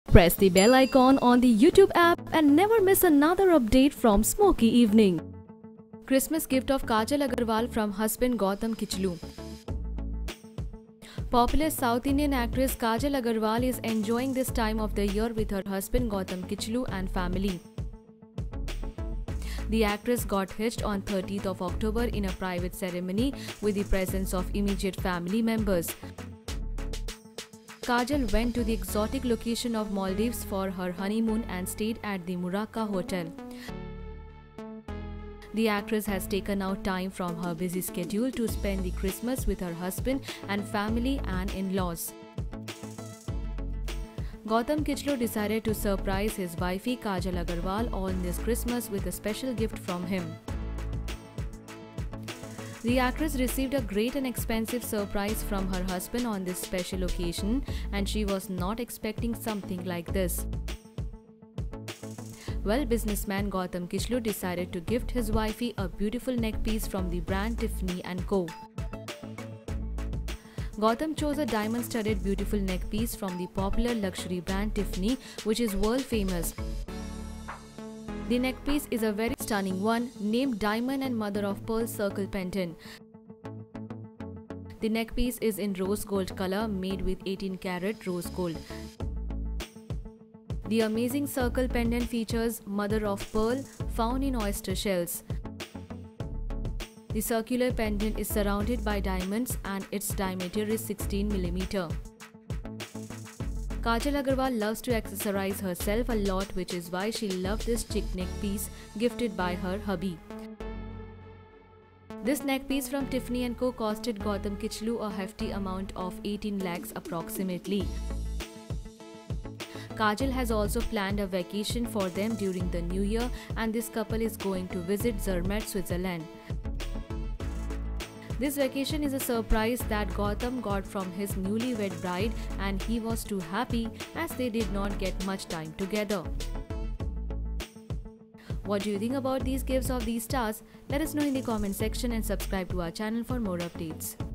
Press the bell icon on the YouTube app and never miss another update from Smoky Evening. Christmas gift of Kajal Agarwal from husband Gautam Kichlu. Popular South Indian actress Kajal Agarwal is enjoying this time of the year with her husband Gautam Kichlu and family. The actress got hitched on 30th of October in a private ceremony with the presence of immediate family members. Kajal went to the exotic location of Maldives for her honeymoon and stayed at the Muraka Hotel. The actress has taken out time from her busy schedule to spend the Christmas with her husband and family and in-laws. Gautam Kichlu decided to surprise his wifey Kajal Agarwal on this Christmas with a special gift from him. The actress received a great and expensive surprise from her husband on this special occasion, and she was not expecting something like this. Well, businessman Gautam Kichlu decided to gift his wifey a beautiful neck piece from the brand Tiffany & Co. Gautam chose a diamond-studded beautiful neck piece from the popular luxury brand Tiffany, which is world famous. The neck piece is a very stunning one, named Diamond and Mother of Pearl Circle Pendant. The neck piece is in rose gold color, made with 18-karat rose gold. The amazing circle pendant features mother of pearl found in oyster shells. The circular pendant is surrounded by diamonds and its diameter is 16 mm. Kajal Agarwal loves to accessorize herself a lot, which is why she loved this chic neck piece gifted by her hubby. This neck piece from Tiffany & Co costed Gautam Kichlu a hefty amount of 18 lakhs approximately. Kajal has also planned a vacation for them during the new year, and this couple is going to visit Zermatt, Switzerland. This vacation is a surprise that Gautam got from his newlywed bride, and he was too happy as they did not get much time together. What do you think about these gifts of these stars? Let us know in the comment section and subscribe to our channel for more updates.